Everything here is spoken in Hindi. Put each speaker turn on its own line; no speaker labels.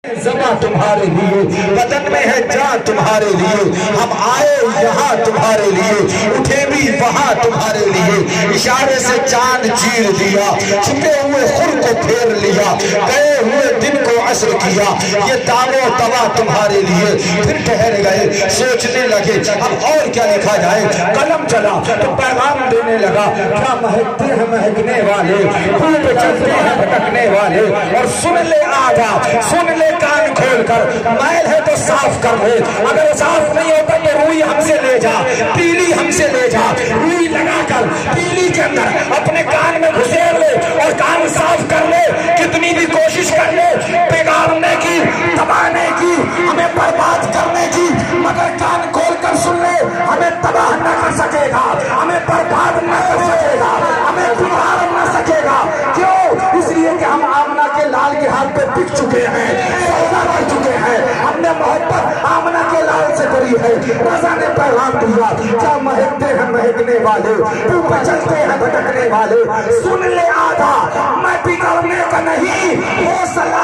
ज़मा तुम्हारे लिए, बदन में है जान तुम्हारे लिए, हम आए यहाँ तुम्हारे लिए, उठे भी वहाँ तुम्हारे लिए। इशारे से चांद चीर दिया, छुपे हुए खुर को फेर लिया, गए हुए दिन को असर किया, ये दावो तवा तुम्हारे लिए। फिर ठहर गए, सोचने लगे अब और क्या लिखा जाए। कलम चला तो पैगाम देने लगा, क्या महकते हैं महकने वाले, खूब चलते हैं भटकने वाले। और सुन ले आजा, सुन ले कान खोल कर, मैल है तो साफ कर ले, अगर साफ नहीं होता तो रुई हमसे ले जा, पीली हमसे ले जा, रुई लगाकर पीली के अंदर अपने कान में घुसेड़ ले और कान साफ कर ले। कितनी भी कोशिश कर ले बिगाड़ने की, दबाने की, हमें बर्बाद करने की, मगर कान खोल कर सुन ले, हमें तबाह न कर सकेगा, हमें बर्बाद न कर सकेगा, हमें बिगाड़ न सकेगा। क्यों? इसलिए कि हम आमना के लाल के हाथ पे बिक चुके हैं, सौदा कर चुके हैं, हमने मोहब्बत आमना के लाल से करी है। रज़ा ने पैगाम दिया, क्या महकते हैं महकने वाले, ऊपर चलते हैं भटकने वाले। सुन ले आधा, मैं बिगड़ने का नहीं, हो सला